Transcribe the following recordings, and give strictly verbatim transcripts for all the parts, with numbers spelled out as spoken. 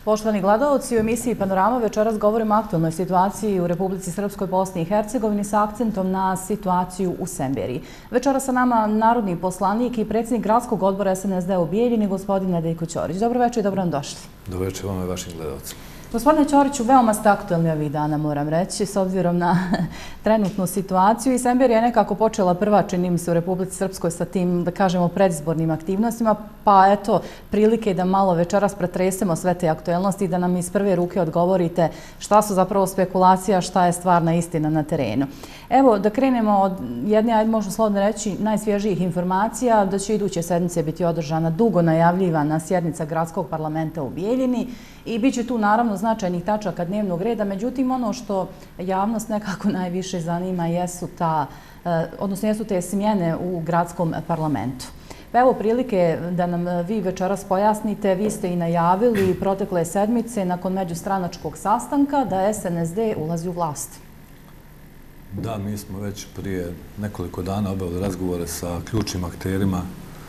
Poštovani gledalci, u emisiji Panorama večeras govorimo o aktualnoj situaciji u Republici Srpskoj, Bosni i Hercegovini sa akcentom na situaciju u Semberiji. Večeras sa nama narodni poslanik i predsjednik gradskog odbora S N S D u Bijeljini, gospodin Nedeljko Ćorić. Dobro večer i dobro nam došli. Dobro večer vama i vašim gledalcima. Gospodine Ćoriću, veoma ste aktualni ovih dana, moram reći, s obzirom na trenutnu situaciju. I Semberija je nekako počela prva, čini mi se, u Republici Srpskoj sa tim, da kažemo, predizbornim aktivnostima, pa eto, prilike da malo večeras pretresemo sve te aktualnosti i da nam iz prve ruke odgovorite šta su zapravo spekulacija, šta je stvarna istina na terenu. Evo, da krenemo od jedne, ajde možemo slobodno reći, najsvježijih informacija, da će iduće sedmice biti održana dugo najavljivana sjednica Gradskog parlamenta u Bijeljini i bit će tu naravno značajnih tačaka dnevnog reda, međutim ono što javnost nekako najviše zanima jesu ta, odnosno jesu te smjene u gradskom parlamentu. Pa evo prilike da nam vi večeras pojasnite, vi ste i najavili protekle sedmice nakon međustranačkog sastanka da S N S D ulazi u vlast. Da, mi smo već prije nekoliko dana obavili razgovore sa ključnim akterima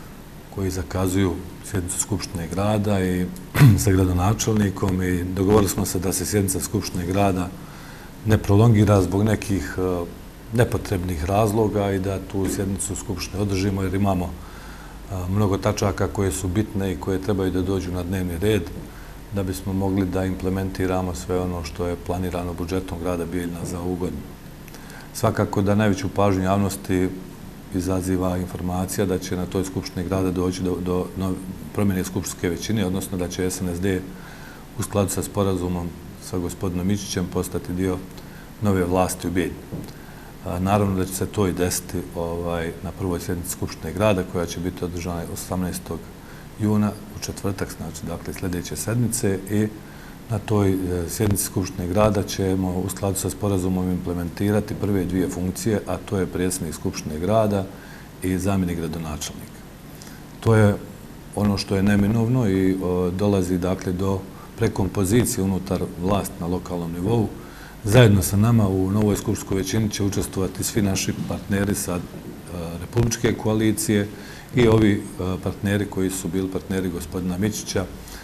koji zakazuju sjednicu Skupštine grada i sa gradonačelnikom i dogovorili smo se da se sjednica Skupštine grada ne prolongira zbog nekih nepotrebnih razloga i da tu sjednicu Skupštine održimo jer imamo mnogo tačaka koje su bitne i koje trebaju da dođu na dnevni red da bismo mogli da implementiramo sve ono što je planirano budžetom grada Bijeljina za ovu godinu. Svakako da najveću pažnju javnosti izaziva informacija da će na toj Skupštini grada doći do, do, do promjene skupštinske većine, odnosno da će S N S D u skladu sa sporazumom sa gospodinom Mičićem postati dio nove vlasti u Bijeljini. Naravno da će se to i desiti ovaj, na prvoj sjednici Skupštine grada koja će biti održana osamnaestog juna u četvrtak, znači dakle sljedeće sedmice i na toj sjednici Skupštine grada ćemo u skladu sa sporazumom implementirati prve dvije funkcije, a to je predsjednik Skupštine grada i zamjenik gradonačelnika. To je ono što je neminovno i o, dolazi dakle do prekompozicije unutar vlasti na lokalnom nivou. Zajedno sa nama u novoj skupštinskoj većini će učestvovati svi naši partneri sa a, republičke koalicije i ovi a, partneri koji su bili partneri gospodina Mičića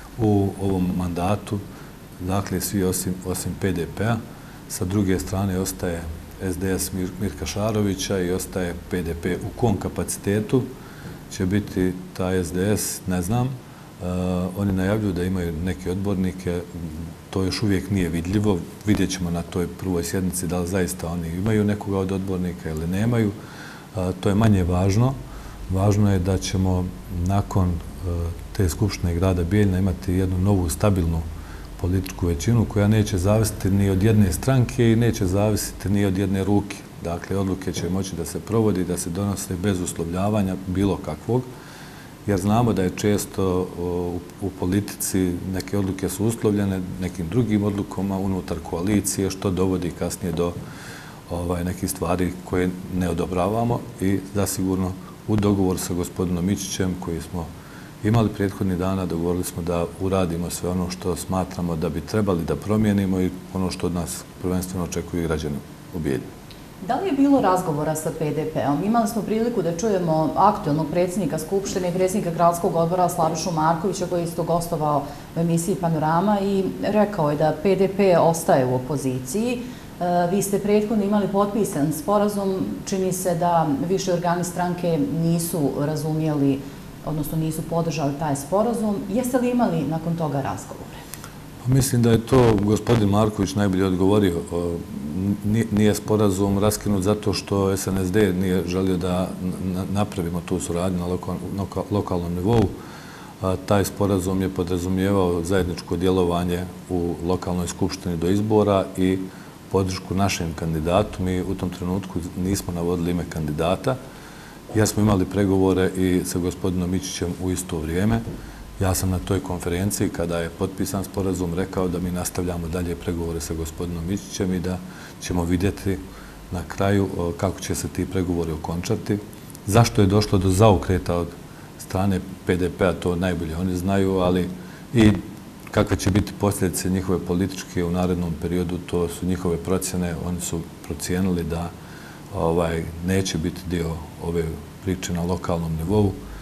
u ovom mandatu. Dakle, svi osim, osim P D P-a. Sa druge strane ostaje S D S Mirka Šarovića i ostaje P D P. U kom kapacitetu će biti taj S D S, ne znam. Uh, oni najavljuju da imaju neke odbornike, to još uvijek nije vidljivo. Vidjet ćemo na toj prvoj sjednici da li zaista oni imaju nekoga od odbornika ili nemaju. Uh, to je manje važno. Važno je da ćemo nakon uh, te Skupštine grada Bijeljina imati jednu novu stabilnu političku većinu koja neće zavisiti ni od jedne stranke i neće zavisiti ni od jedne ruke. Dakle, odluke će moći da se provodi, da se donose bez uslovljavanja bilo kakvog, jer znamo da je često u, u politici neke odluke su uslovljene nekim drugim odlukama unutar koalicije, što dovodi kasnije do ovaj, nekih stvari koje ne odobravamo i zasigurno u dogovoru sa gospodinom Mičićem koji smo imali prethodnih dana, dogovorili smo da uradimo sve ono što smatramo da bi trebali da promijenimo i ono što od nas prvenstveno očekuju građani u Bijeljini. Da li je bilo razgovora sa P D P-om? Imali smo priliku da čujemo aktualnog predsjednika Skupštine i predsjednika gradskog odbora Slavišu Markovića koji je isto gostovao u emisiji Panorama i rekao je da P D P ostaje u opoziciji. Vi ste prethodno imali potpisan sporazum, čini se da više organi stranke nisu razumijeli, odnosno nisu podržali taj sporazum. Jeste li imali nakon toga razgovore? Mislim da je to gospodin Marković najbolje odgovorio. Nije sporazum raskinut zato što S N S D nije želio da napravimo tu suradnju na lokalnom nivou. Taj sporazum je podrazumijevao zajedničko djelovanje u lokalnoj skupštini do izbora i podršku našem kandidatu. Mi u tom trenutku nismo navodili ime kandidata. Ja smo imali pregovore i sa gospodinom Mičićem u isto vrijeme. Ja sam na toj konferenciji, kada je potpisan sporazum, rekao da mi nastavljamo dalje pregovore sa gospodinom Mičićem i da ćemo vidjeti na kraju kako će se ti pregovori okončati. Zašto je došlo do zaokreta od strane P D P-a, to najbolje oni znaju, ali i kakve će biti posljedice njihove političke u narednom periodu, to su njihove procjene. Oni su procijenili da ovaj, neće biti dio ove priče na lokalnom nivou.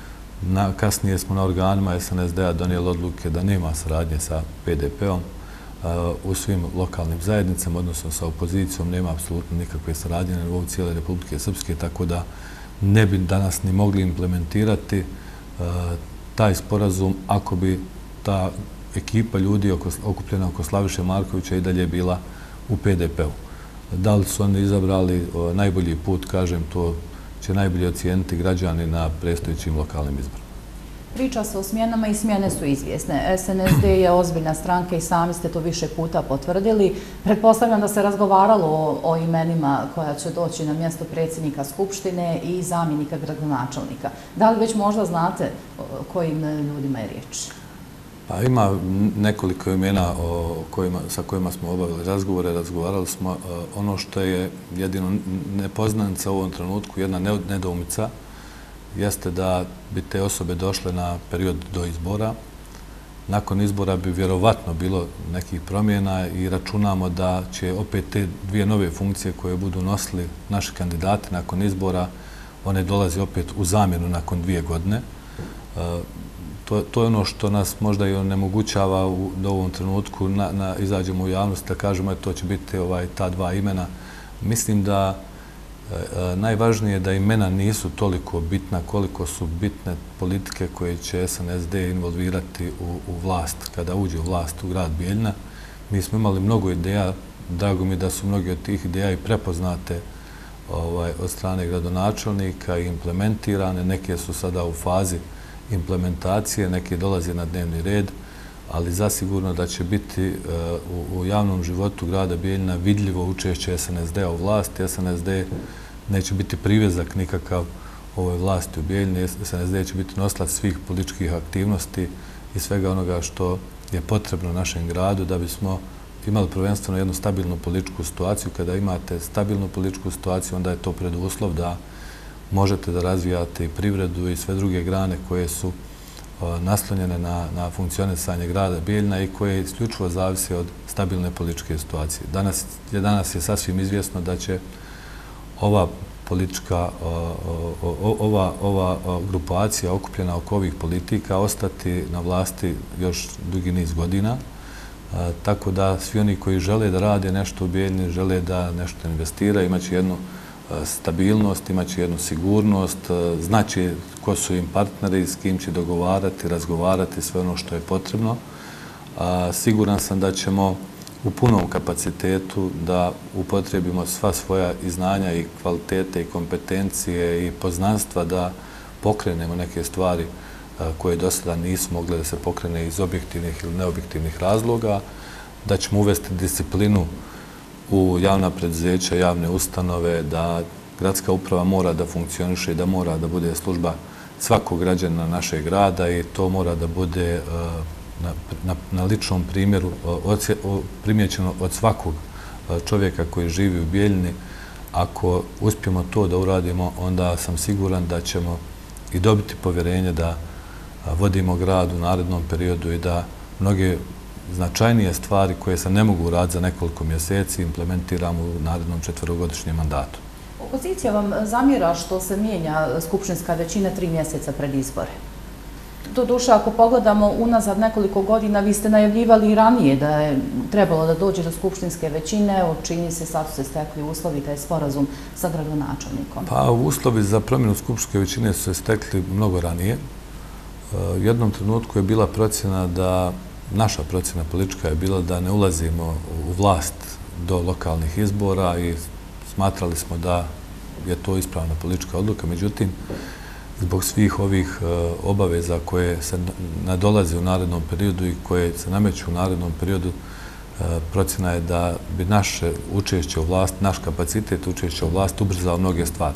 Kasnije smo na organima S N S D-a donijeli odluke da nema saradnje sa P D P-om. U svim lokalnim zajednicama, odnosno sa opozicijom, nema apsolutno nikakve saradnje na nivou cijele Republike Srpske, tako da ne bi danas ni mogli implementirati taj sporazum ako bi ta ekipa ljudi okupljena oko Slaviše Markovića i dalje bila u P D P-u. Da li su oni izabrali najbolji put, kažem, to će najbolje ocijeniti građani na predstojećim lokalnim izborima. Priča se o smjenama i smjene su izvjesne. S N S D je ozbiljna stranka i sami ste to više puta potvrdili. Pretpostavljam da se razgovaralo o, o imenima koja će doći na mjesto predsjednika Skupštine i zamjenika gradonačelnika. Da li već možda znate o kojim ljudima je riječ? Pa ima nekoliko imena o kojima, sa kojima smo obavili razgovore. Razgovarali smo ono što je jedino nepoznanica u ovom trenutku, jedna nedoumica, jeste da bi te osobe došle na period do izbora. Nakon izbora bi vjerovatno bilo nekih promjena i računamo da će opet te dvije nove funkcije koje budu nosili naši kandidati nakon izbora, one dolazi opet u zamjenu nakon dvije godine. To, to je ono što nas možda i onemogućava u, da u ovom trenutku na, na, izađemo u javnost da kažemo da to će biti ovaj, ta dva imena. Mislim da e, najvažnije je da imena nisu toliko bitna koliko su bitne politike koje će S N S D involvirati u, u vlast, kada uđe u vlast u grad Bijeljina. Mi smo imali mnogo ideja, drago mi da su mnogi od tih ideja i prepoznate ovaj, od strane gradonačelnika i implementirane, neke su sada u fazi implementacije, neke dolaze na dnevni red, ali zasigurno da će biti u, u javnom životu grada Bijeljina vidljivo učešće S N S D-a u vlasti. S N S D neće biti privezak nikakav ovoj vlasti u Bijeljini. S N S D će biti nosilac svih političkih aktivnosti i svega onoga što je potrebno našem gradu da bismo imali prvenstveno jednu stabilnu političku situaciju. Kada imate stabilnu političku situaciju, onda je to preduslov da možete da razvijate i privredu i sve druge grane koje su naslonjene na, na funkcionisanje grada Bijeljina i koje isključivo zavise od stabilne političke situacije. Danas je, danas je sasvim izvjesno da će ova politička, ova, ova grupacija okupljena oko ovih politika ostati na vlasti još dugi niz godina. Tako da svi oni koji žele da rade nešto u Bijeljini, žele da nešto investira, imaće jednu stabilnost, imaće jednu sigurnost, znači ko su im partneri, s kim će dogovarati, razgovarati, sve ono što je potrebno. Siguran sam da ćemo u punom kapacitetu da upotrebimo sva svoja i znanja i kvalitete i kompetencije i poznanstva da pokrenemo neke stvari koje do sada nisu mogle da se pokrene iz objektivnih ili neobjektivnih razloga, da ćemo uvesti disciplinu u javna preduzeća, javne ustanove, da gradska uprava mora da funkcioniše i da mora da bude služba svakog građana našeg grada i to mora da bude na, na, na ličnom primjeru primjećeno od svakog čovjeka koji živi u Bijeljini. Ako uspijemo to da uradimo, onda sam siguran da ćemo i dobiti povjerenje da vodimo grad u narednom periodu i da mnoge značajnije stvari koje se ne mogu uraditi za nekoliko mjeseci implementiramo u narednom četverogodišnjem mandatu. Opozicija vam zamjera što se mijenja skupštinska većina tri mjeseca pred izbore. Doduše, ako pogledamo unazad nekoliko godina, vi ste najavljivali i ranije da je trebalo da dođe do skupštinske većine, čini se sad su se stekli uslovi, taj sporazum sa gradonačelnikom. Pa uslovi za promjenu skupštinske većine su se stekli mnogo ranije. U jednom trenutku je bila procjena da naša procjena politička je bila da ne ulazimo u vlast do lokalnih izbora i smatrali smo da je to ispravna politička odluka. Međutim, zbog svih ovih obaveza koje se nadolaze u narednom periodu i koje se nameću u narednom periodu, procjena je da bi naše učešće u vlast, naš kapacitet učešća u vlast ubrzao mnoge stvari.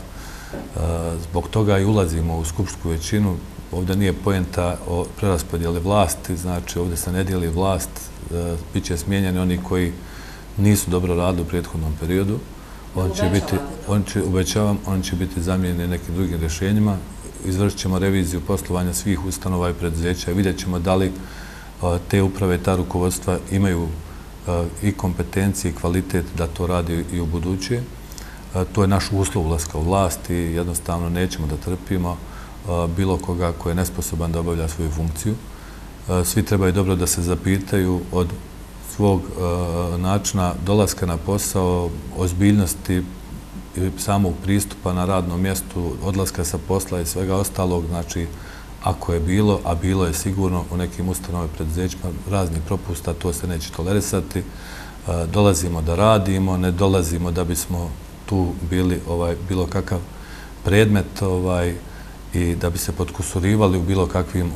Zbog toga i ulazimo u skupštinsku većinu. Ovdje nije poenta o preraspodjeli vlasti, znači ovdje se ne dijeli vlast, bit će smijenjeni oni koji nisu dobro radili u prethodnom periodu. On će biti, on će, uvećavam, oni će biti zamijenjeni nekim drugim rješenjima. Izvršit ćemo reviziju poslovanja svih ustanova i preduzeća i vidjet ćemo da li te uprave, ta rukovodstva imaju i kompetencije i kvalitet da to radi i u buduće. To je naš uslov ulaska u vlast i jednostavno nećemo da trpimo bilo koga ko je nesposoban da obavlja svoju funkciju. Svi trebaju dobro da se zapitaju od svog načina dolaska na posao, ozbiljnosti i samog pristupa na radnom mjestu, odlaska sa posla i svega ostalog. Znači, ako je bilo, a bilo je sigurno u nekim ustanovama i preduzećima raznih propusta, to se neće tolerisati. Dolazimo da radimo, ne dolazimo da bismo tu bili bilo kakav predmet i da bi se potkusurivali u bilo kakvim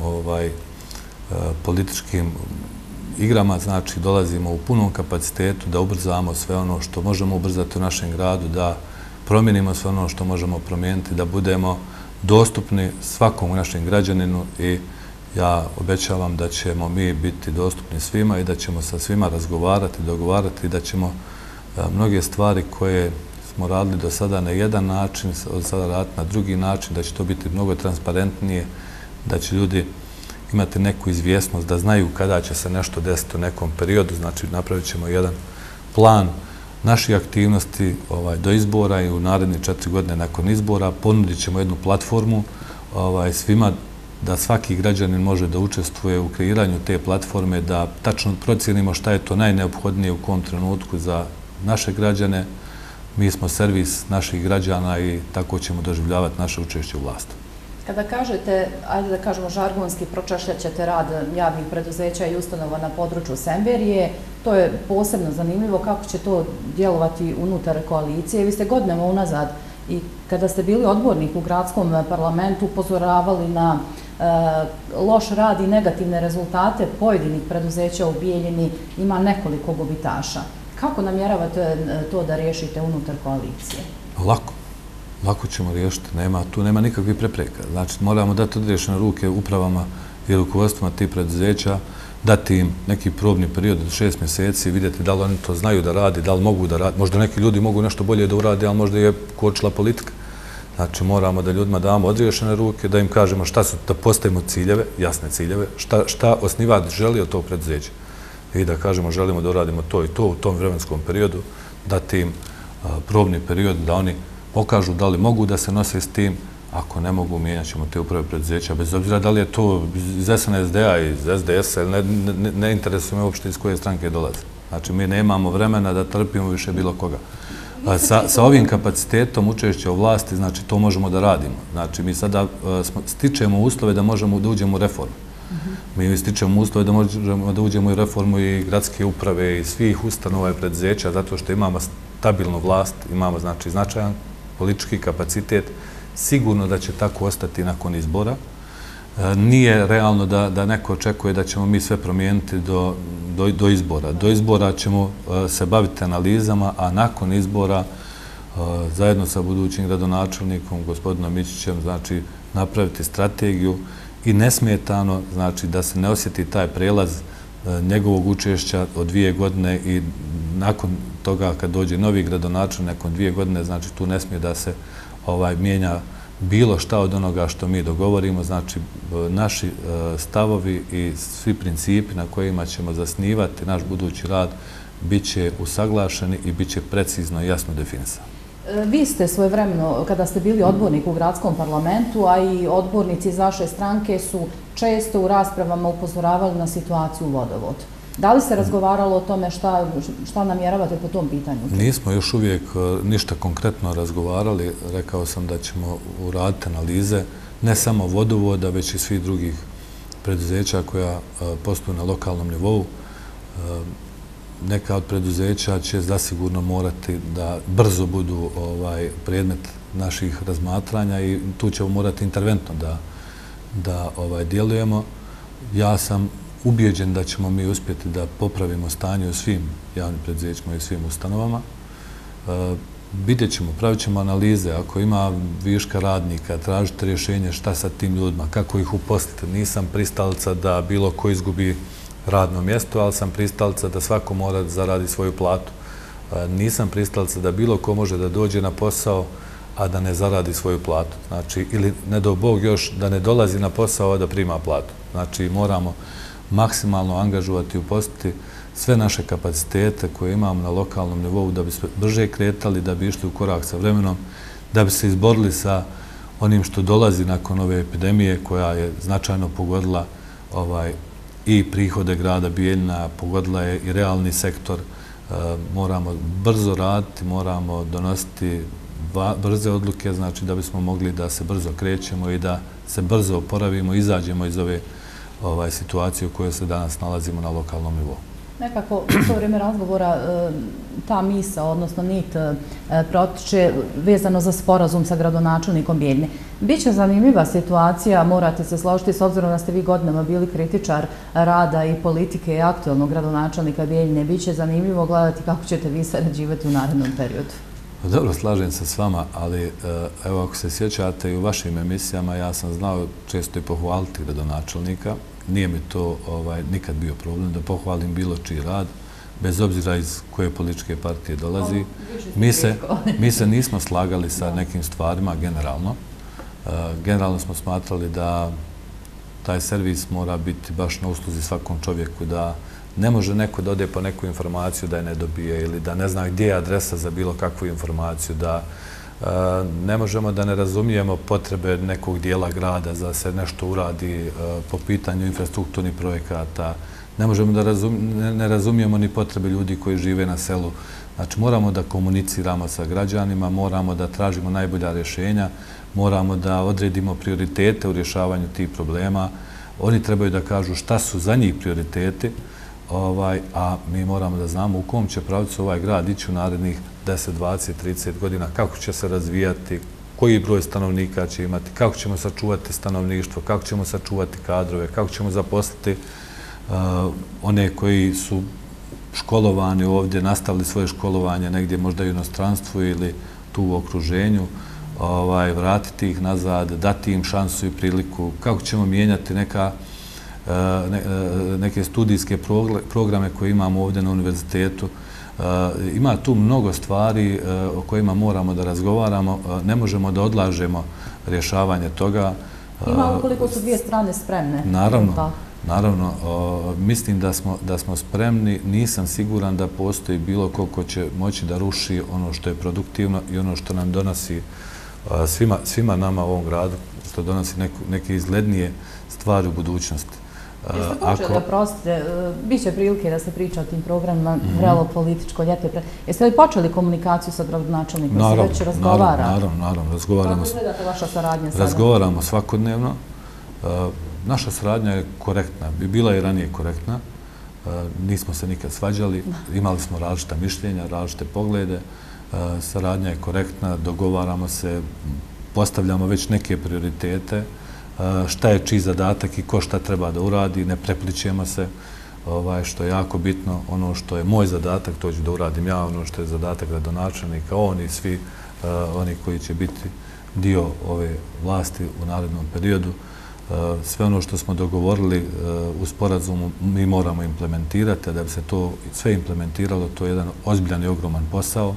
političkim igrama. Znači, dolazimo u punom kapacitetu da ubrzamo sve ono što možemo ubrzati u našem gradu, da promijenimo sve ono što možemo promijeniti, da budemo dostupni svakom našem građaninu i ja obećavam da ćemo mi biti dostupni svima i da ćemo sa svima razgovarati, dogovarati i da ćemo mnoge stvari koje smo radili do sada na jedan način, od sada raditi na drugi način, da će to biti mnogo transparentnije, da će ljudi imati neku izvjesnost, da znaju kada će se nešto desiti u nekom periodu. Znači, napravit ćemo jedan plan naših aktivnosti do izbora i u naredne četiri godine nakon izbora. Ponudit ćemo jednu platformu svima da svaki građanin može da učestvuje u kreiranju te platforme, da tačno procijenimo šta je to najneophodnije u kom trenutku za naše građane. Mi smo servis naših građana i tako ćemo doživljavati naše učešće u vlasti. Kada kažete, ajde da kažemo žargonski, pročešljat ćete rad javnih preduzeća i ustanova na području Semberije, to je posebno zanimljivo kako će to djelovati unutar koalicije. Vi ste godinama unazad i kada ste bili odbornik u gradskom parlamentu upozoravali na loš rad i negativne rezultate pojedinih preduzeća u Bijeljini, ima nekoliko gubitaša. Kako namjeravate to da riješite unutar koalicije? Lako. Lako ćemo riješiti. Tu nema nikakvih prepreka. Znači, moramo dati odriješene ruke upravama i rukovodstvima tih preduzeća, dati im neki probni period od šest mjeseci, vidjeti da li oni to znaju da radi, da li mogu da radi. Možda neki ljudi mogu nešto bolje da uradi, ali možda je kočila politika. Znači, moramo da ljudima damo odriješene ruke, da im kažemo šta su, da postavimo ciljeve, jasne ciljeve, šta osnivač želi od tog preduzeća. I da kažemo želimo da uradimo to i to u tom vremenskom periodu, dati im probni period da oni pokažu da li mogu da se nose s tim. Ako ne mogu, mijenjat ćemo te uprave preduzeća, bez obzira da li je to iz S N S D-a, iz S D S-a, ne interesuje me uopšte iz koje stranke dolaze. Znači, mi nemamo vremena da trpimo više bilo koga. Sa ovim kapacitetom učešća u vlasti, znači, to možemo da radimo. Znači, mi sada stičemo uslove da možemo da uđemo u reformu. Mi stičemo uslove da možemo da uđemo u reformu i gradske uprave i svih ustanova i preduzeća, zato što imamo stabilnu vlast, imamo, znači, značajan politički kapacitet. Sigurno da će tako ostati nakon izbora. Nije realno da neko očekuje da ćemo mi sve promijeniti do izbora. Do izbora ćemo se baviti analizama, a nakon izbora zajedno sa budućim gradonačelnikom, gospodinom Mićićem, znači napraviti strategiju i nesmetano, znači da se ne osjeti taj prelaz njegovog učešća od dvije godine i nakon toga kad dođe novi gradonačelnik nakon dvije godine, znači tu ne smije da se mijenja bilo šta od onoga što mi dogovorimo. Znači, naši stavovi i svi principi na kojima ćemo zasnivati naš budući rad bit će usaglašeni i bit će precizno i jasno definisani. Vi ste svojevremeno, kada ste bili odbornik u gradskom parlamentu, a i odbornici iz vaše stranke su često u raspravama upozoravali na situaciju u vodovodu. Da li se razgovaralo o tome šta namjeravate po tom pitanju? Nismo još uvijek ništa konkretno razgovarali. Rekao sam da ćemo uraditi analize ne samo vodovoda, već i svih drugih preduzeća koja posluju na lokalnom nivou. Neka od preduzeća će zasigurno morati da brzo budu predmet naših razmatranja i tu ćemo morati interventno da djelujemo. Ja sam ubijeđen da ćemo mi uspjeti da popravimo stanje u svim javnim preduzećima i svim ustanovama. Vidjet ćemo, pravit ćemo analize. Ako ima viška radnika, tražite rješenje šta sa tim ljudima, kako ih uposliti. Nisam pristalica da bilo ko izgubi radno mjesto, ali sam pristalica da svako mora zaradi svoju platu. Nisam pristalica da bilo ko može da dođe na posao, a da ne zaradi svoju platu. Znači, ili ne do Bog još da ne dolazi na posao, a da prima platu. Znači, moramo maksimalno angažovati i uposliti sve naše kapacitete koje imamo na lokalnom nivou da bi se brže kretali, da bi išli u korak sa vremenom, da bi se izborili sa onim što dolazi nakon ove epidemije koja je značajno pogodila ovaj, i prihode grada Bijeljina, pogodila je i realni sektor. Moramo brzo raditi, moramo donositi brze odluke, znači da bismo mogli da se brzo krećemo i da se brzo oporavimo, izađemo iz ove ovaj, situacije u kojoj se danas nalazimo na lokalnom nivou. Nekako u to vrijeme razgovora ta misa, odnosno nit protiče vezano za sporazum sa gradonačelnikom Bijeljine. Biće zanimljiva situacija, morate se složiti s obzirom da ste vi godinama bili kritičar rada i politike i aktualnog gradonačelnika Bijeljine. Biće zanimljivo gledati kako ćete vi sarađivati u narednom periodu. Dobro, slažem se s vama, ali evo ako se sjećate i u vašim emisijama ja sam znao često i pohvaliti gradonačelnika. Nije mi to ovaj, nikad bio problem da pohvalim bilo čiji rad, bez obzira iz koje političke partije dolazi. Mi se, mi se nismo slagali sa nekim stvarima generalno. Uh, generalno smo smatrali da taj servis mora biti baš na usluzi svakom čovjeku, da ne može neko da ode po neku informaciju da je ne dobije ili da ne zna gdje je adresa za bilo kakvu informaciju, da ne možemo da ne razumijemo potrebe nekog dijela grada da se nešto uradi po pitanju infrastrukturnih projekata. Ne možemo da ne razumijemo ni potrebe ljudi koji žive na selu. Znači, moramo da komuniciramo sa građanima, moramo da tražimo najbolja rješenja, moramo da odredimo prioritete u rješavanju tih problema. Oni trebaju da kažu šta su za njih prioriteti, a mi moramo da znamo u kom će pravcu ovaj grad ići u narednih deset, dvadeset, trideset godina, kako će se razvijati, koji broj stanovnika će imati, kako ćemo sačuvati stanovništvo, kako ćemo sačuvati kadrove, kako ćemo zaposliti one koji su školovani ovdje, nastavili svoje školovanje negdje možda i u inostranstvu ili tu u okruženju, vratiti ih nazad, dati im šansu i priliku, kako ćemo mijenjati neka neke studijske programe koje imamo ovdje na univerzitetu. Ima tu mnogo stvari o kojima moramo da razgovaramo. Ne možemo da odlažemo rješavanje toga. Ima ukoliko su dvije strane spremne. Naravno. Naravno, mislim da smo spremni. Nisam siguran da postoji bilo ko će moći da ruši ono što je produktivno i ono što nam donosi svima nama u ovom gradu, što donosi neke izglednije stvari u budućnosti. Jeste počeli, oprostite, bit će prilike da se priča o tim programima, vrelo političko ljeto. Jeste li počeli komunikaciju sa gradonačelnikom? Naravno, se već razgovara? naravno, naravno. Razgovaramo, kako izgledate vaša saradnja sada? Razgovaramo svakodnevno. Naša saradnja je korektna, bi bila i ranije korektna. Nismo se nikad svađali, imali smo različita mišljenja, različite poglede. Saradnja je korektna, dogovaramo se, postavljamo već neke prioritete, šta je čiji zadatak i ko šta treba da uradi, ne prepličemo se, što je jako bitno. Ono što je moj zadatak, to ću da uradim ja, ono što je zadatak gradonačelnika, on i svi oni koji će biti dio ove vlasti u narednom periodu. Sve ono što smo dogovorili u sporazumu mi moramo implementirati, a da bi se to sve implementiralo, to je jedan ozbiljan i ogroman posao.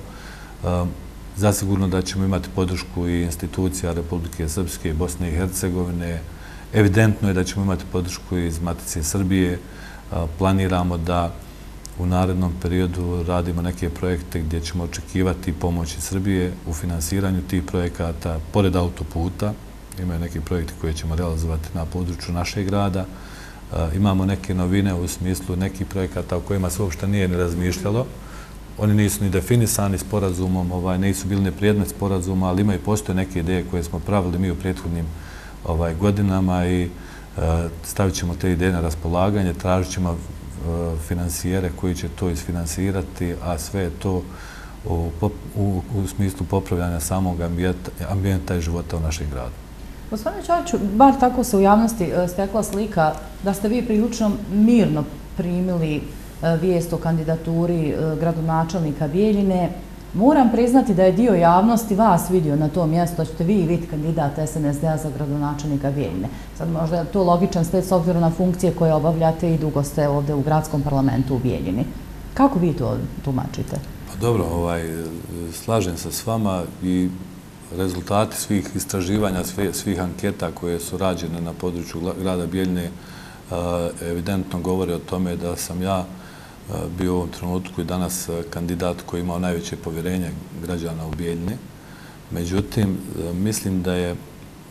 Zasigurno da ćemo imati podršku i institucija Republike Srpske i Bosne i Hercegovine. Evidentno je da ćemo imati podršku iz Matice Srbije. Planiramo da u narednom periodu radimo neke projekte gdje ćemo očekivati pomoć iz Srbije u finansiranju tih projekata, pored autoputa. Imaju neki projekti koje ćemo realizovati na području našeg grada. Imamo neke novine u smislu nekih projekata o kojima se uopšte nije ni razmišljalo. Oni nisu ni definisani sporazumom, nisu bili ni predmet sporazuma, ali imaju postoje neke ideje koje smo pravili mi u prethodnim godinama i stavit ćemo te ideje na raspolaganje, tražit ćemo finansijere koji će to isfinansirati, a sve je to u smislu popravljanja samog ambijenta i života u našem gradu. Gospodine Ćoviću, bar tako se u javnosti stekla slika da ste vi prilično mirno primili vijest o kandidaturi gradonačelnika Bijeljine. Moram priznati da je dio javnosti vas vidio na to mjesto, da ćete vi biti kandidat S N S D-a za gradonačelnika Bijeljine. Sad možda je to logičan slijed s obzirom na funkcije koje obavljate i dugo ste ovdje u gradskom parlamentu u Bijeljini. Kako vi to tumačite? Pa dobro, slažem se s vama i rezultati svih istraživanja, svih anketa koje su rađene na području grada Bijeljine evidentno govore o tome da sam ja bio u ovom trenutku i danas kandidat koji je imao najveće povjerenje građana u Bijeljini. Međutim, mislim da je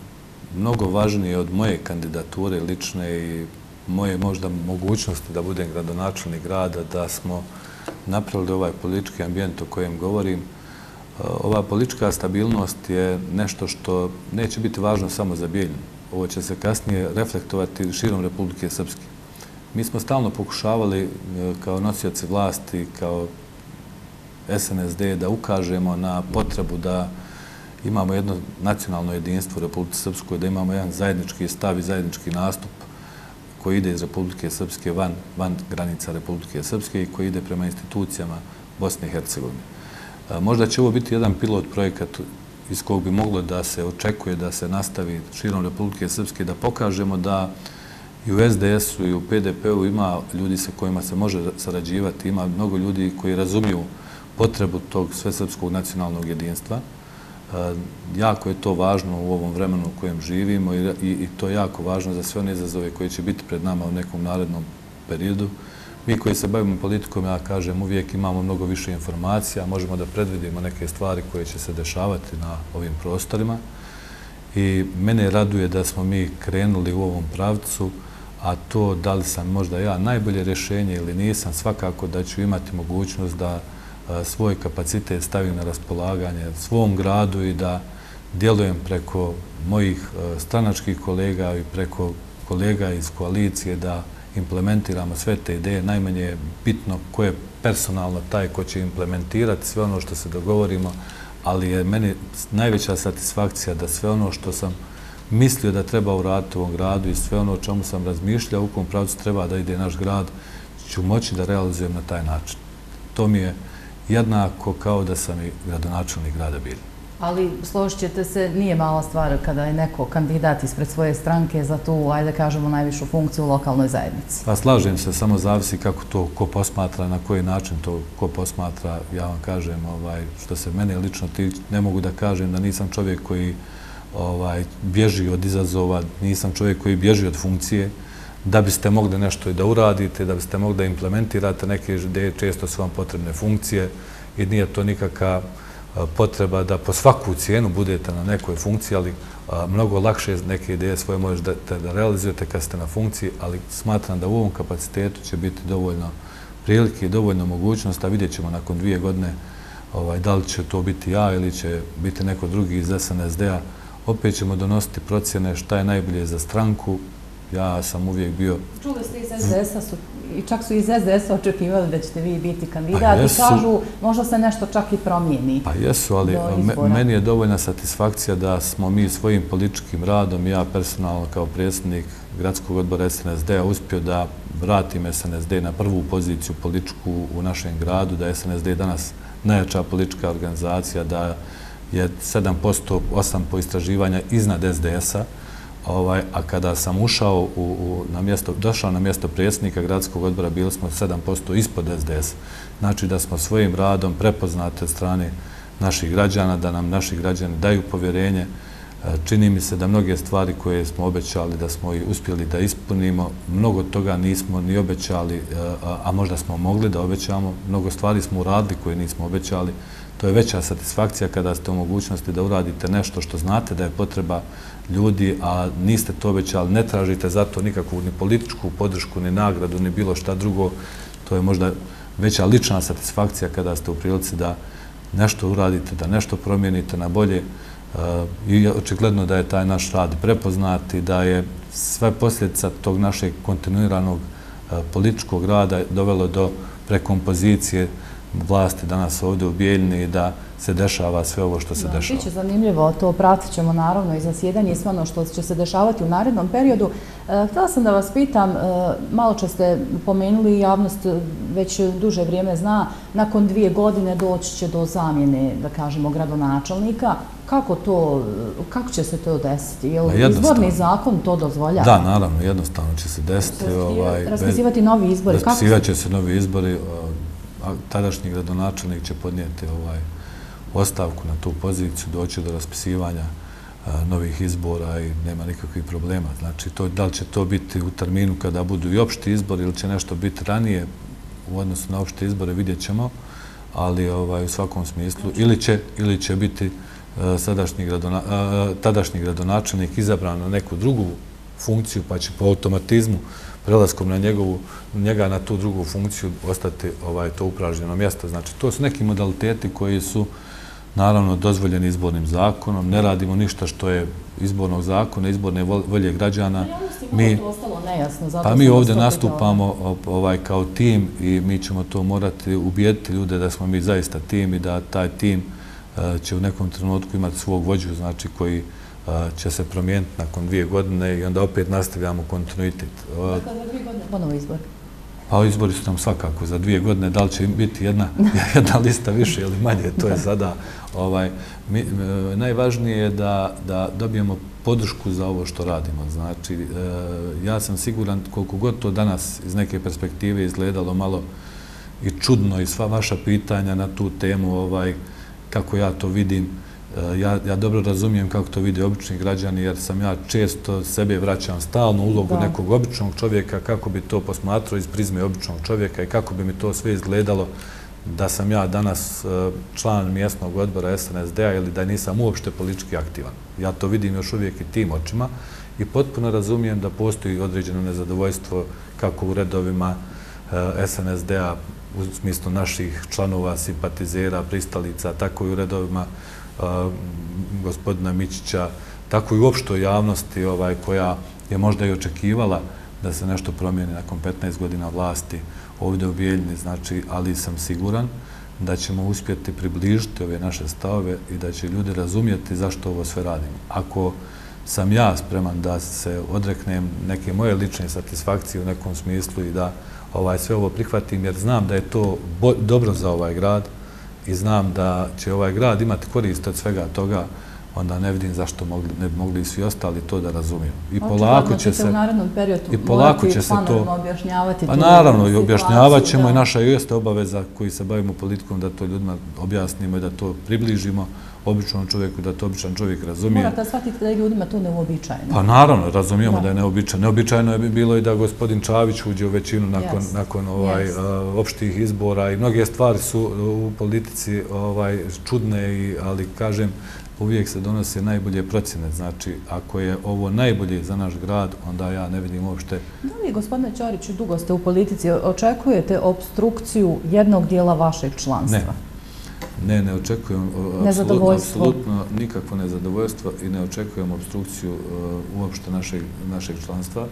mnogo važnije od moje kandidature lične i moje možda mogućnosti da budem gradonačelnik grada, da smo napravili ovaj politički ambijent o kojem govorim. Ova politička stabilnost je nešto što neće biti važno samo za Bijeljinu. Ovo će se kasnije reflektovati širom Republike Srpske. Mi smo stalno pokušavali kao nosioci vlasti, kao S N S D, da ukažemo na potrebu da imamo jedno nacionalno jedinstvo u Republike Srpskoj, da imamo jedan zajednički stav i zajednički nastup koji ide iz Republike Srpske van, van granica Republike Srpske i koji ide prema institucijama Bosne i Hercegovine. Možda će ovo biti jedan pilot projekat iz kog bi moglo da se očekuje da se nastavi širom Republike Srpske, da pokažemo da i u S D S-u i u P D P-u ima ljudi sa kojima se može sarađivati, ima mnogo ljudi koji razumiju potrebu tog svesrpskog nacionalnog jedinstva. Jako je to važno u ovom vremenu u kojem živimo i, i to je jako važno za sve one izazove koji će biti pred nama u nekom narednom periodu. Mi koji se bavimo politikom, ja kažem, uvijek imamo mnogo više informacija, možemo da predvidimo neke stvari koje će se dešavati na ovim prostorima. I mene raduje da smo mi krenuli u ovom pravcu, a to da li sam možda ja najbolje rješenje ili nisam, svakako da ću imati mogućnost da svoj kapacitet stavim na raspolaganje svom gradu i da djelujem preko mojih stranačkih kolega i preko kolega iz koalicije da implementiramo sve te ideje. Najmanje je bitno ko je personalno taj ko će implementirati sve ono što se dogovorimo, ali je meni najveća satisfakcija da sve ono što sam mislio da treba uraditi u ovom gradu i sve ono o čemu sam razmišljao u kom pravcu treba da ide naš grad, ću moći da realizujem na taj način. To mi je jednako kao da sam i gradonačelnik grada Bijeljine. Ali složit ćete se, nije mala stvar kada je neko kandidat ispred svoje stranke za tu, ajde kažemo, najvišu funkciju u lokalnoj zajednici. Pa slažem se, samo zavisi kako to ko posmatra, na koji način to ko posmatra. Ja vam kažem, ovaj, što se mene lično tiče, ne mogu da kažem da nisam čovjek koji ovaj, bježi od izazova, nisam čovjek koji bježi od funkcije. Da biste mogli nešto i da uradite, da biste mogli da implementirate neke ideje, često su vam potrebne funkcije i nije to nikakva potreba da po svaku cijenu budete na nekoj funkciji, ali mnogo lakše neke ideje svoje možete da realizujete kad ste na funkciji, ali smatram da u ovom kapacitetu će biti dovoljno prilike i dovoljno mogućnost, a vidjet ćemo nakon dvije godine da li će to biti ja ili će biti neko drugi iz S N S D-a. Opet ćemo donositi procjene šta je najbolje za stranku. Ja sam uvijek bio... Čuli ste iz S D S-a i čak su iz S D S-a očekivali da ćete vi biti kandidat i kažu možda se nešto čak i promijeni. Pa jesu, ali meni je dovoljna satisfakcija da smo mi svojim političkim radom, ja personalno kao predsjednik gradskog odbora S N S D-a uspio da vratim S N S D na prvu poziciju političku u našem gradu, da je S N S D danas najjača politička organizacija, da je sedam posto osam po istraživanja iznad S D S-a. A kada sam ušao na mjesto, došao na mjesto predsjednika gradskog odbora, bili smo sedam posto ispod S D S. Znači da smo svojim radom prepoznati od strane naših građana, da nam naši građani daju povjerenje. Čini mi se da mnoge stvari koje smo obećali da smo i uspjeli da ispunimo, mnogo toga nismo ni obećali, a možda smo mogli da obećamo. Mnogo stvari smo uradili koje nismo obećali. To je veća satisfakcija kada ste u mogućnosti da uradite nešto što znate da je potreba ljudi, a niste to obećali, ne tražite za to nikakvu ni političku podršku, ni nagradu, ni bilo šta drugo. To je možda veća lična satisfakcija kada ste u prilici da nešto uradite, da nešto promijenite na bolje. I očigledno da je taj naš rad prepoznat i da je sve posljedica tog našeg kontinuiranog političkog rada dovelo do prekompozicije vlasti danas ovdje u Bijeljini i da se dešava sve ovo što se dešava. Biće zanimljivo, to pratit ćemo naravno i zasjedanje i sve ono što će se dešavati u narednom periodu. Htjela sam da vas pitam, malo čas ste pomenuli, javnost već duže vrijeme zna, nakon dvije godine doći će do zamjene, da kažemo, gradonačelnika. Kako to, kako će se to desiti? Je li izborni zakon to dozvoljava? Da, naravno, jednostavno će se desiti. Raspisivati novi izbori? Raspisivat će se novi izbori. Tadašnji gradonačelnik će podnijeti ostavku na tu poziciju, doći do raspisivanja novih izbora i nema nikakvih problema. Znači, da li će to biti u terminu kada budu i opšti izbori ili će nešto biti ranije u odnosu na opšte izbore, vidjet ćemo, ali u svakom smislu ili će biti tadašnji gradonačelnik izabran na neku drugu funkciju, pa će po automatizmu prelaskom na njega na tu drugu funkciju ostati to upražnjeno mjesto. Znači, to su neki modaliteti koji su naravno dozvoljeni izbornim zakonom. Ne radimo ništa što je izbornog zakona, izborne volje građana. Pa mi ovdje nastupamo kao tim i mi ćemo to morati ubijediti ljude da smo mi zaista tim i da taj tim će u nekom trenutku imati svog vođu, znači koji će se promijeniti nakon dvije godine i onda opet nastavljamo kontinuitet. Dakle, za dvije godine ponovo izbor? Pa izbori su nam svakako za dvije godine. Da li će biti jedna lista više ili manje, to je sada. Najvažnije je da dobijemo podršku za ovo što radimo. Znači, ja sam siguran koliko god to danas iz neke perspektive izgledalo malo i čudno i sva vaša pitanja na tu temu, kako ja to vidim, ja dobro razumijem kako to vide obični građani, jer sam ja često sebe vraćam stalno u ulogu nekog običnog čovjeka, kako bi to posmatrao iz prizme običnog čovjeka i kako bi mi to sve izgledalo da sam ja danas član mjesnog odbora es en es de a ili da nisam uopšte politički aktivan. Ja to vidim još uvijek i tim očima i potpuno razumijem da postoji određeno nezadovoljstvo kako u redovima es en es de a u smislu naših članova, simpatizera, pristalica, tako i u redovima gospodina Mićića, tako i u opštoj javnosti koja je možda i očekivala da se nešto promijeni nakon petnaest godina vlasti ovdje u Bijeljini, ali sam siguran da ćemo uspjeti približiti ove naše stavove i da će ljudi razumjeti zašto ovo sve radimo. Ako sam ja spreman da se odreknem neke moje lične satisfakcije u nekom smislu i da sve ovo prihvatim, jer znam da je to dobro za ovaj grad i znam da će ovaj grad imati korist od svega toga, onda ne vidim zašto ne bi mogli i svi ostali to da razumiju. I polako će se... u narednom periodu morati članovima objašnjavati... Pa naravno, i objašnjavat ćemo i naša jeste obaveza koji se bavimo politikom da to ljudima objasnimo i da to približimo običnom čovjeku, da to običan čovjek razumije. Morate shvatiti da je ljudima to neobičajno. Pa naravno, razumijemo da je neobičajno. Neobičajno je bilo i da gospodin Čavić uđe u većinu nakon opštih izbora i mnoge stvari su u politici čudne, ali kažem, uvijek se donose najbolje procjene. Znači, ako je ovo najbolje za naš grad, onda ja ne vidim uopšte... Da li, gospodine Ćoriću, dugo ste u politici, očekujete obstrukciju jednog dijela vašeg članstva? Ne. Ne, ne očekujem apsolutno nikakvo nezadovoljstvo i ne očekujem obstrukciju uopšte našeg članstva.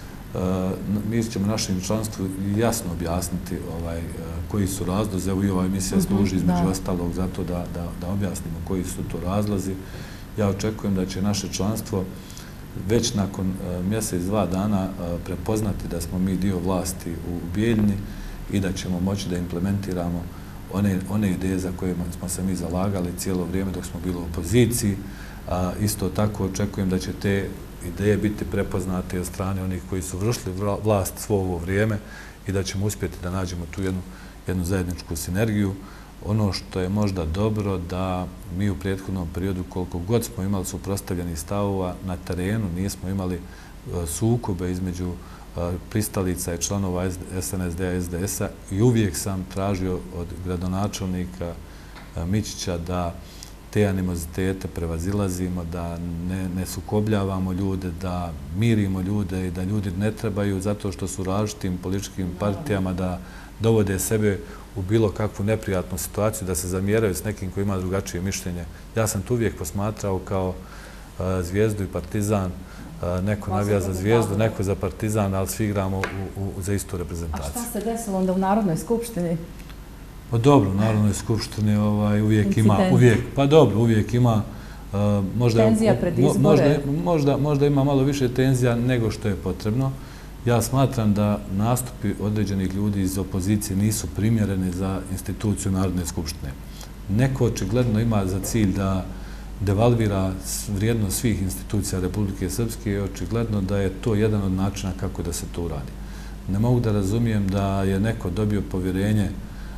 Mi ćemo našem članstvu jasno objasniti koji su razlozi. Evo i ova emisija služi između ostalog zato da objasnimo koji su to razlozi. Ja očekujem da će naše članstvo već nakon mjesec, dva dana prepoznati da smo mi dio vlasti u Bijeljini i da ćemo moći da implementiramo one ideje za koje smo se mi zalagali cijelo vrijeme dok smo bili u opoziciji. Isto tako očekujem da će te ideje biti prepoznate od strane onih koji su vršili vlast svo ovo vrijeme i da ćemo uspjeti da nađemo tu jednu zajedničku sinergiju. Ono što je možda dobro da mi u prethodnom periodu koliko god smo imali suprotstavljenih stavova na terenu, nismo imali sukobe između pristalica i članova es en es de a i es de es a i uvijek sam tražio od gradonačelnika Mićića da te animozitete prevazilazimo, da ne sukobljavamo ljude, da mirimo ljude i da ljudi ne trebaju zato što su različitim političkim partijama da dovode sebe u bilo kakvu neprijatnu situaciju, da se zamjeraju s nekim koji ima drugačije mišljenje. Ja sam to uvijek posmatrao kao Zvijezdu i Partizan. Neko navija za Zvijezdu, neko za Partizan, ali svi igramo za istu reprezentaciju. A šta se desilo onda u Narodnoj skupštini? Pa dobro, u Narodnoj skupštini uvijek ima... Pa dobro, uvijek ima... Tenzija pred izbore? Možda ima malo više tenzija nego što je potrebno. Ja smatram da nastupi određenih ljudi iz opozicije nisu primjereni za instituciju Narodne skupštine. Neko očigledno ima za cilj da devalvira vrijednost svih institucija Republike Srpske i očigledno da je to jedan od načina kako da se to uradi. Ne mogu da razumijem da je neko dobio povjerenje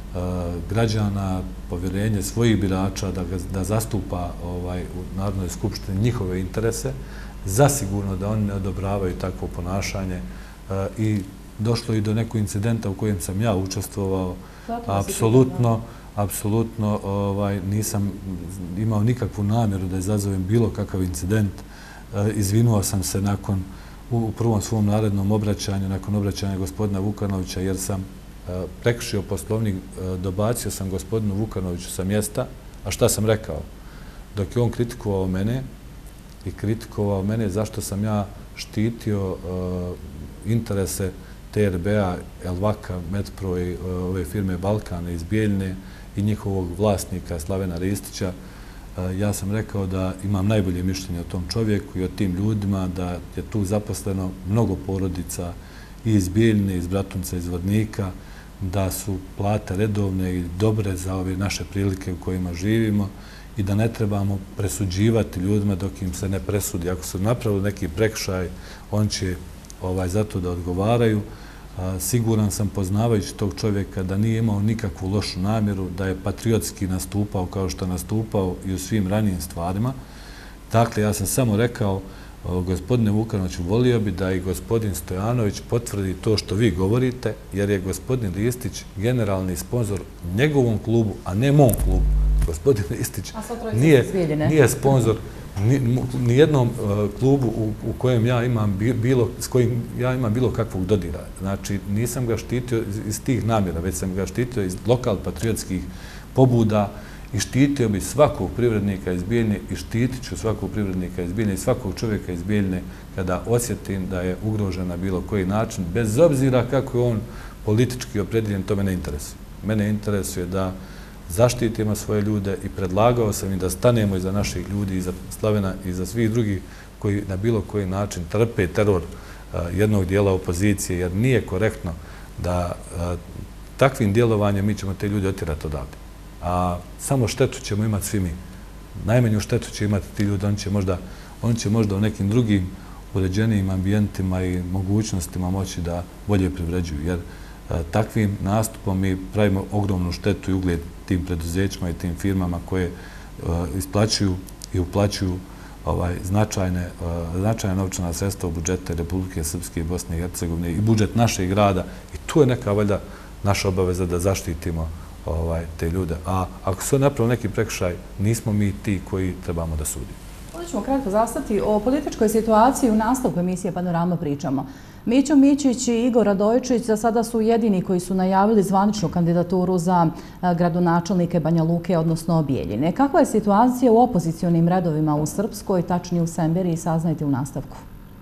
građana, povjerenje svojih birača da zastupa u Narodnoj skupštini njihove interese. Zasigurno da oni ne odobravaju takvo ponašanje i došlo i do nekog incidenta u kojem sam ja učestvovao. Apsolutno apsolutno nisam imao nikakvu namjeru da izazovem bilo kakav incident. Izvinuo sam se nakon, u prvom svom narednom obraćanju, nakon obraćanja gospodina Vukanovića, jer sam prekršio Poslovnik, dobacio sam gospodinu Vukanoviću sa mjesta, a šta sam rekao? Dok je on kritikovao mene i kritikovao mene zašto sam ja štitio interese T R B-a, Elvaka, Metpro i ove firme Balkana iz Bijeljine i njihovog vlasnika Slavena Ristića, ja sam rekao da imam najbolje mišljenje o tom čovjeku i o tim ljudima, da je tu zaposleno mnogo porodica i iz Bijeljine, iz Bratunca, iz Vodnika, da su plate redovne i dobre za ove naše prilike u kojima živimo i da ne trebamo presuđivati ljudima dok im se ne presudi. Ako su napravili neki prekršaj, on će za to da odgovaraju. Siguran sam, poznavajući tog čovjeka, da nije imao nikakvu lošu namjeru, da je patriotski nastupao kao što je nastupao i u svim ranijim stvarima. Dakle, ja sam samo rekao, gospodine Vukanoviću, volio bi da i gospodin Stojanović potvrdi to što vi govorite, jer je gospodin Ristić generalni sponsor njegovom klubu, a ne mom klubu. Gospodin Ristić nije sponsor nijednom klubu u kojem ja imam bilo, s kojim ja imam bilo kakvog dodira. Znači, nisam ga štitio iz tih namjera, već sam ga štitio iz lokal patriotskih pobuda i štitio bi svakog privrednika iz Bijeljine i štitit ću svakog privrednika iz Bijeljine i svakog čovjeka iz Bijeljine kada osjetim da je ugrožen na bilo koji način, bez obzira kako je on politički opredjeljen, to mene interesuje. Mene interesuje da zaštitimo svoje ljude i predlagao sam im da stanemo iza naših ljudi, iza Slavena i iza svih drugih koji na bilo koji način trpe teror jednog dijela opozicije, jer nije korektno da takvim djelovanjem mi ćemo te ljude otjerati odavde. A samo štetu ćemo imati svi mi. Najmanju štetu će imati ti ljudi, oni će možda u nekim drugim uređenijim ambijentima i mogućnostima moći da bolje privređuju, jer takvim nastupom mi pravimo ogromnu štetu i ugled tim preduzećima i tim firmama koje isplaćuju i uplaćuju značajne novčana sredstva u budžete Republike Srpske i Bosne i Hercegovine i budžet našeg grada. I tu je neka valjda naša obaveza da zaštitimo te ljude. A ako se napravili neki prekršaj, nismo mi ti koji trebamo da sudimo. Ovdje ćemo kratko zastati o političkoj situaciji u nastavku emisije Panorama pričamo. Mićo Mićić i Igor Radojičić za sada su jedini koji su najavili zvaničnu kandidaturu za gradonačelnike Banja Luke, odnosno Bijeljine. Kakva je situacija u opozicionim redovima u Srpskoj, tačnije u Semberiji, saznajte u nastavku.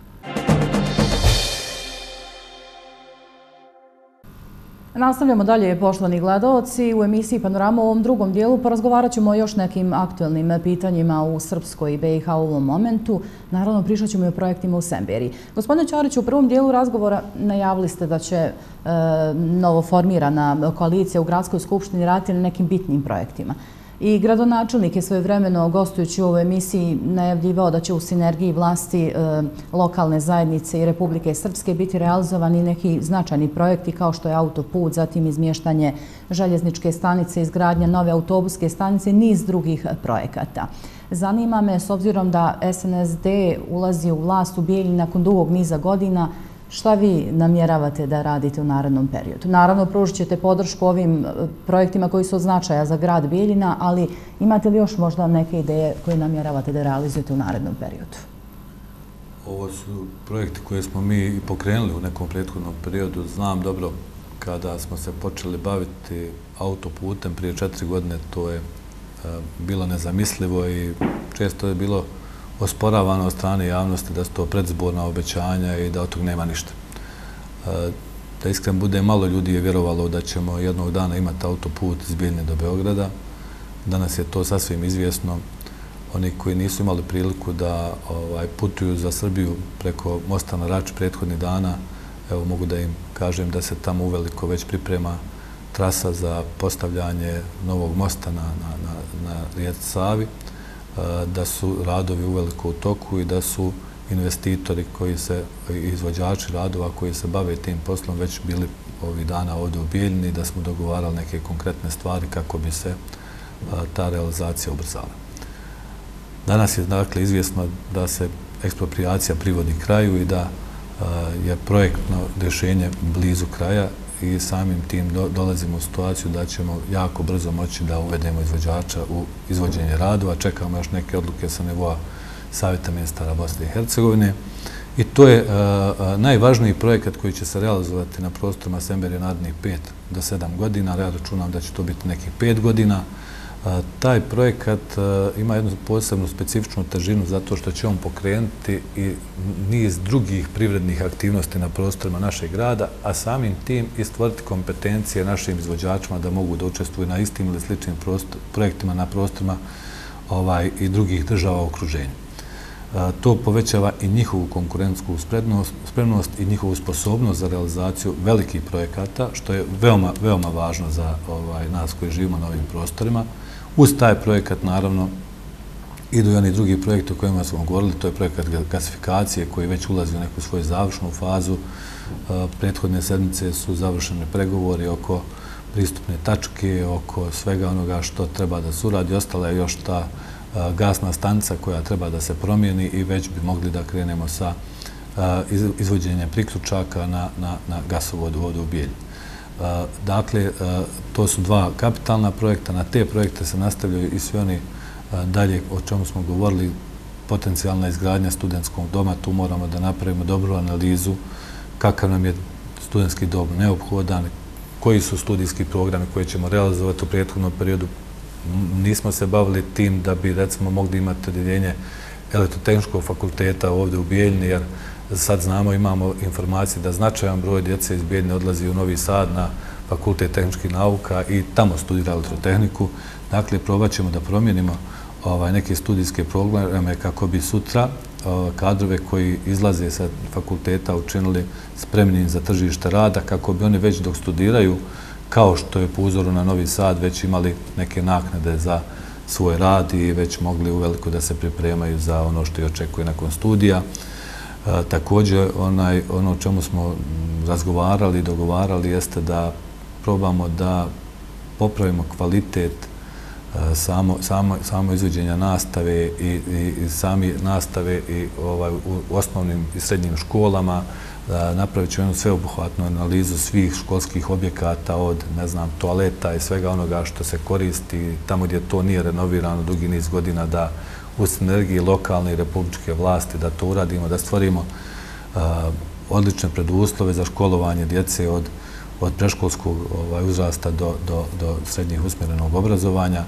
Nastavljamo dalje, poštovani gledaoci. U emisiji Panorama u ovom drugom dijelu porazgovarat ćemo o još nekim aktuelnim pitanjima u Srpskoj i B i H u ovom momentu. Naravno, pričat ćemo i o projektima u Semberiji. Gospodine Ćorić, u prvom dijelu razgovora najavili ste da će novoformirana koalicija u Gradskoj skupštini raditi na nekim bitnim projektima. I gradonačelnik je svojevremeno, gostujući u ovoj emisiji, najavljivao da će u sinergiji vlasti lokalne zajednice i Republike Srpske biti realizovani neki značajni projekti kao što je autoput, zatim izmještanje željezničke stanice, izgradnja nove autobuske stanice i niz drugih projekata. Zanima me, s obzirom da S N S D ulazi u vlast u Bijeljini nakon dugog niza godina, šta vi namjeravate da radite u narednom periodu? Naravno, pružit ćete podršku ovim projektima koji su od značaja za grad Bijeljina, ali imate li još možda neke ideje koje namjeravate da realizujete u narednom periodu? Ovo su projekti koje smo mi pokrenuli u nekom prethodnom periodu. Znam dobro, kada smo se počeli baviti autoputem prije četiri godine, to je bilo nezamislivo i često je bilo osporavano od strane javnosti da su to predzborna obećanja i da od tog nema ništa. Da iskren bude, malo ljudi je vjerovalo da ćemo jednog dana imati autoput iz Bijeljine do Beograda. Danas je to sasvim izvjesno. Oni koji nisu imali priliku da putuju za Srbiju preko mosta na Rači prethodnih dana, evo mogu da im kažem da se tamo uveliko već priprema trasa za postavljanje novog mosta na rijeci Savi, da su radovi uveliko u toku i da su investitori koji se, izvođači radova koji se bave tim poslom već bili ovih dana ovdje u Bijeljini, da smo dogovarali neke konkretne stvari kako bi se ta realizacija ubrzala. Danas je dakle izvjesno da se ekspropriacija privodi kraju i da je projektno rješenje blizu kraja i samim tim dolazimo u situaciju da ćemo jako brzo moći da uvedemo izvođača u izvođenje radova. Čekamo još neke odluke sa nivoa Savjeta ministara Bosne i Hercegovine. I to je najvažniji projekat koji će se realizovati na prostorima Semberije narednih pet do sedam godina. Ja računam da će to biti nekih pet godina. Taj projekat ima jednu posebnu specifičnu težinu zato što će on pokrenuti i niz drugih privrednih aktivnosti na prostorima našeg grada, a samim tim i stvoriti kompetencije našim izvođačima da mogu da učestvuju na istim ili sličnim projektima na prostorima i drugih država u okruženju. To povećava i njihovu konkurentsku spremnost i njihovu sposobnost za realizaciju velikih projekata, što je veoma, veoma važno za nas koji živimo na ovim prostorima. Uz taj projekat, naravno, idu i oni drugi projekti o kojima smo govorili, to je projekat gasifikacije koji već ulazi u neku svoju završnu fazu. Prethodne sedmice su završene pregovori oko pristupne tačke, oko svega onoga što treba da se uradi. Ostala je još ta gasna stanica koja treba da se promijeni i već bi mogli da krenemo sa izvođenjem priključaka na gasovodu ovdje u Bijeljini. Dakle, to su dva kapitalna projekta. Na te projekte se nastavljaju i sve oni dalje o čemu smo govorili, potencijalna izgradnja studentskog doma. Tu moramo da napravimo dobru analizu kakav nam je studentski dom neophodan, koji su studijski programi koje ćemo realizovati u prethodnom periodu. Nismo se bavili tim da bi, recimo, mogli imati odjeljenje elektrotehničkog fakulteta ovdje u Bijeljini, jer sad znamo, imamo informacije da značajan broj djece iz Bijeljine odlazi u Novi Sad na Fakultet tehničkih nauka i tamo studira elektrotehniku. Dakle, probat ćemo da promijenimo neke studijske programe kako bi sutra kadrove koji izlaze sa fakulteta učinili spremnim za tržište rada, kako bi oni već dok studiraju, kao što je po uzoru na Novi Sad, već imali neke naknade za svoj rad i već mogli uveliko da se pripremaju za ono što je očekuje nakon studija. Također, ono o čemu smo razgovarali i dogovarali jeste da probamo da popravimo kvalitet samo izvođenja nastave i sami nastave u osnovnim i srednjim školama. Napravit ću jednu sveobuhvatnu analizu svih školskih objekata od, ne znam, toaleta i svega onoga što se koristi tamo gdje to nije renovirano dugi niz godina, da u sinergiji lokalne i republičke vlasti da to uradimo, da stvorimo odlične preduslove za školovanje djece od predškolskog uzrasta do srednjih usmjerenog obrazovanja.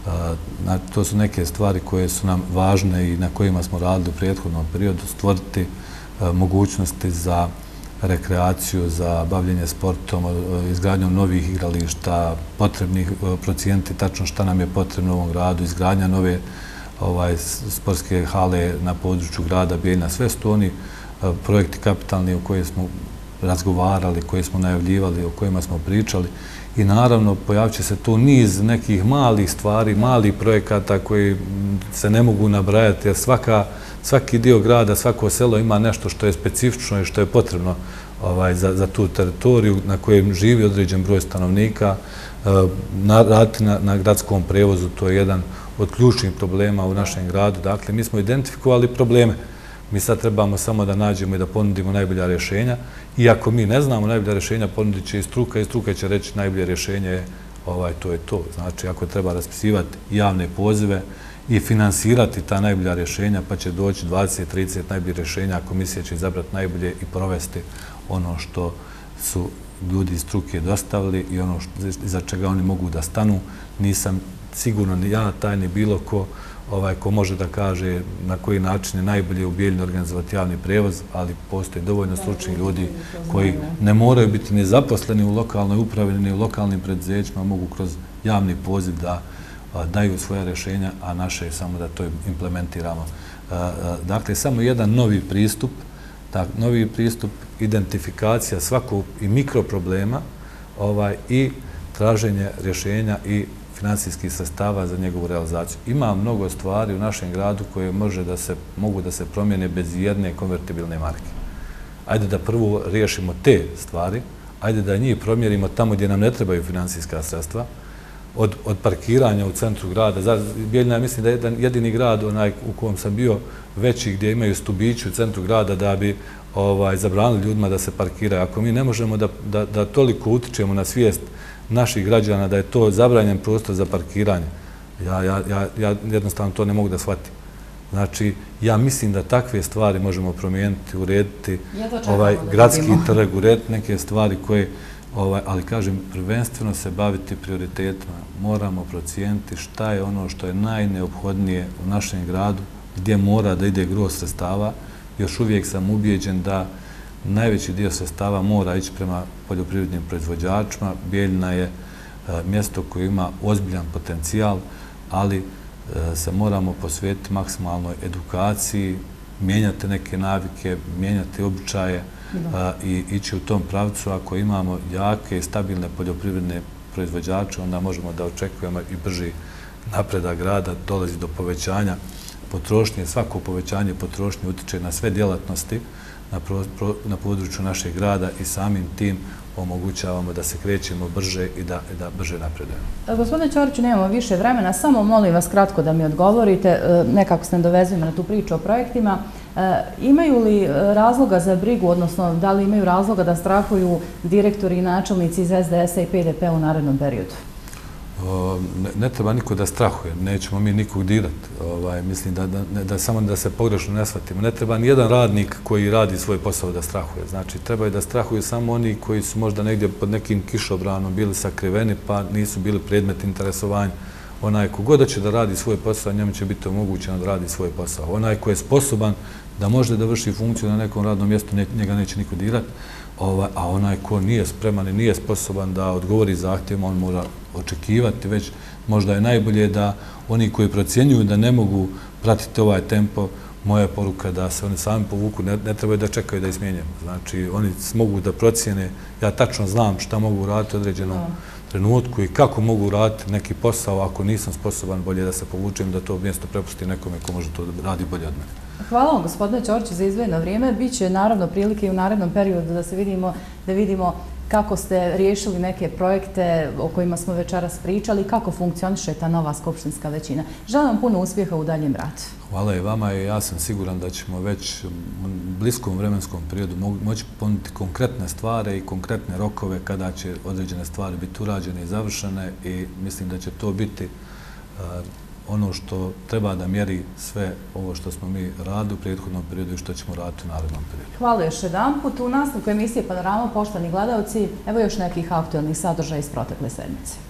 To su neke stvari koje su nam važne i na kojima smo radili u prethodnom periodu, stvoriti mogućnosti za rekreaciju, za bavljenje sportom, izgradnjom novih igrališta, potrebnih procijeniti tačno šta nam je potrebno u ovom gradu, izgradnja nove sportske hale na području grada Bijeljina. Sve su to oni projekti kapitalni o kojima smo razgovarali, koje smo najavljivali, o kojima smo pričali. I naravno, pojavit će se tu niz nekih malih stvari, malih projekata koji se ne mogu nabrajati, jer svaki dio grada, svako selo ima nešto što je specifično i što je potrebno za tu teritoriju na kojem živi određen broj stanovnika. Raditi na gradskom prevozu, to je jedan od ključnih problema u našem gradu. Dakle, mi smo identifikovali probleme. Mi sad trebamo samo da nađemo i da ponudimo najbolja rješenja. I ako mi ne znamo najbolja rješenja, ponudit će i struka i struka će reći najbolje rješenje je to je to. Znači, ako treba raspisivati javne pozive i finansirati ta najbolja rješenja, pa će doći dvadeset trideset najboljih rješenja, a komisija će izabrati najbolje i provesti ono što su ljudi iz struke dostavili i ono za čega oni mogu da stanu. Nisam sigurno ni ja, taj ni bilo ko ko može da kaže na koji način je najbolje u Bijeljini organizovati javni prevoz, ali postoje dovoljno stručnih ljudi koji ne moraju biti ni zaposleni u lokalnoj upravi, ni u lokalnim preduzećima, mogu kroz javni poziv da daju svoja rješenja, a naše je samo da to implementiramo. Dakle, samo jedan novi pristup, novi pristup, identifikacija svakog i mikroproblema i traženje rješenja i finansijskih sredstava za njegovu realizaciju. Ima mnogo stvari u našem gradu koje mogu da se promijene bez jedne konvertibilne marke. Ajde da prvo riješimo te stvari, ajde da njih promjerimo tamo gdje nam ne trebaju finansijska sredstva, od, od parkiranja u centru grada. Bijeljina, mislim da je jedan jedini grad onaj u kojem sam bio veći gdje imaju stubići u centru grada da bi ovaj, zabranili ljudima da se parkiraju. Ako mi ne možemo da, da, da toliko utičemo na svijest naših građana da je to zabranjen prostor za parkiranje, ja, ja, ja, ja jednostavno to ne mogu da shvatim. Znači, ja mislim da takve stvari možemo promijeniti, urediti ovaj, gradski trg, urediti neke stvari koje, ovaj, ali kažem, prvenstveno se baviti prioritetima. Moramo procijeniti šta je ono što je najneophodnije u našem gradu, gdje mora da ide gro sredstava. Još uvijek sam ubijeđen da najveći dio sredstava mora ići prema poljoprivrednim proizvođačima. Bijeljina je mjesto koje ima ozbiljan potencijal, ali se moramo posvetiti maksimalnoj edukaciji, mijenjati neke navike, mijenjati običaje i ići u tom pravcu. Ako imamo jake i stabilne poljoprivredne proizvođače, onda možemo da očekujemo i brži napredak grada, dolazi do povećanja potrošnje. Svako povećanje potrošnje utiče na sve djelatnosti na području našeg grada i samim tim omogućavamo da se krećemo brže i da, da brže napredujemo. Gospodine Ćoriću, nemamo više vremena, samo molim vas kratko da mi odgovorite, nekako se nadovezujemo na tu priču o projektima. Imaju li razloga za brigu, odnosno da li imaju razloga da strahuju direktori i načelnici iz S D S-a i P D P-a u narednom periodu? Ne, ne treba niko da strahuje, nećemo mi nikog dirati. Ovaj, mislim da, da, da samo da se pogrešno ne shvatimo. Ne treba ni jedan radnik koji radi svoj posao da strahuje. Znači, trebaju da strahuju samo oni koji su možda negdje pod nekim kišobranom bili sakriveni pa nisu bili predmet interesovanja. Onaj kogod će da radi svoj posao, njemu će biti omogućeno da radi svoj posao. Onaj koji je sposoban da može da vrši funkciju na nekom radnom mjestu, njega neće niko dirati. A onaj ko nije spreman i nije sposoban da odgovori zahtjevima, on mora očekivati već. Možda je najbolje da oni koji procjenjuju da ne mogu pratiti ovaj tempo, moja poruka da se oni sami povuku, ne, ne trebaju da čekaju da ih smjenjamo. Znači, oni mogu da procijene, ja tačno znam šta mogu uraditi u određenom trenutku i kako mogu uraditi neki posao, ako nisam sposoban, bolje da se povučem, da to mjesto prepustim nekome ko može to radi bolje od mene. Hvala vam, gospodine Ćoriću, za izdvojeno vrijeme. Biće naravno prilike i u narednom periodu da se vidimo, da vidimo kako ste riješili neke projekte o kojima smo večeras pričali, kako funkcioniše ta nova skupštinska većina. Želim vam puno uspjeha u daljem radu. Hvala i vama i ja sam siguran da ćemo već u bliskom vremenskom periodu moći ponuditi konkretne stvari i konkretne rokove kada će određene stvari biti urađene i završene i mislim da će to biti ono što treba da mjeri sve ovo što smo mi radili u prethodnom periodu i što ćemo raditi u narednom periodu. Hvala još jedan put. U nastavku emisije Panorama, poštovani gledalci, evo još nekih aktualnih sadržaja iz protekle sedmice.